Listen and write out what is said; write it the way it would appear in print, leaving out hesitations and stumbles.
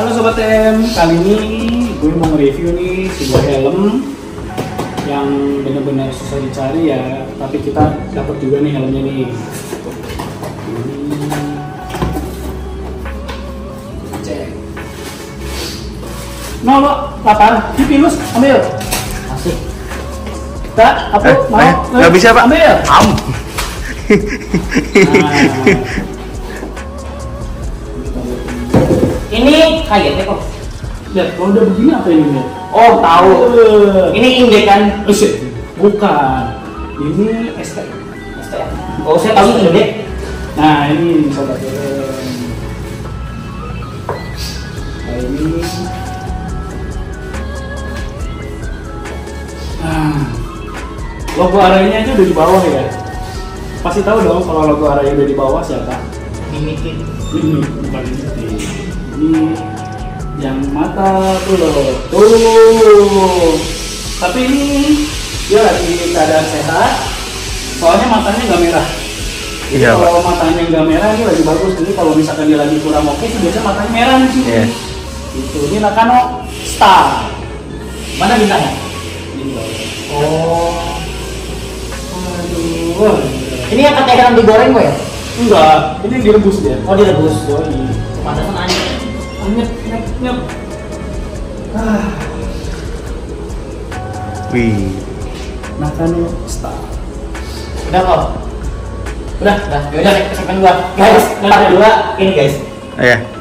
Halo Sobat M, kali ini gue mau nge-review nih sebuah helm yang benar-benar susah dicari ya, tapi kita dapat juga nih helmnya nih. Cek. No lo, lapar, dipilus, ambil. Asik. Tak, apa mau? Nggak bisa Pak. Ambil. Am. Ini kagetnya kok. Lihat, kalau udah begini apa ini? Oh, tahu. Ini indek kan? Bukan. Ini ST. Oh, saya tahu ini indek. Nah, ini Sobat M. Nah, ini. Nah, logo arahnya aja udah di bawah ya. Pasti tahu dong kalau logo arahnya udah di bawah siapa? Limited. Ini bukan ini. Ini yang mata tuh loh. Tuh. Tapi ini dia lagi keadaan sehat. Soalnya matanya nggak merah. Jadi Iya, kalau matanya nggak merah ini lagi bagus. Ini kalau misalkan dia lagi kurang oke sih biasanya matanya merah nih sih. Iya. Itu ini Nakano Star. Mana bintangnya? Ini loh. Oh. Aduh. Ini yang katanya kan digoreng kok ya? Enggak, ini yang direbus dia. Oh, direbus. Yoi. Pantesan aneh. Nyep, nyep, nyep. Ah, Wih. Nakano Star. Udah kok. Udah. Udah. Yaudah, segmen gua. Guys, part 2 ini guys. Ya.